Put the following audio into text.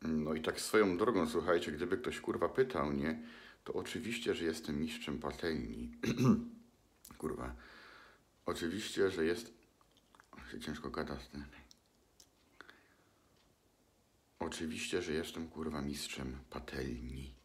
No i tak swoją drogą, słuchajcie, gdyby ktoś kurwa pytał, nie? To oczywiście, że jestem mistrzem patelni. Kurwa. Oczywiście, że jest... Się ciężko gada z tym. Oczywiście, że jestem kurwa mistrzem patelni.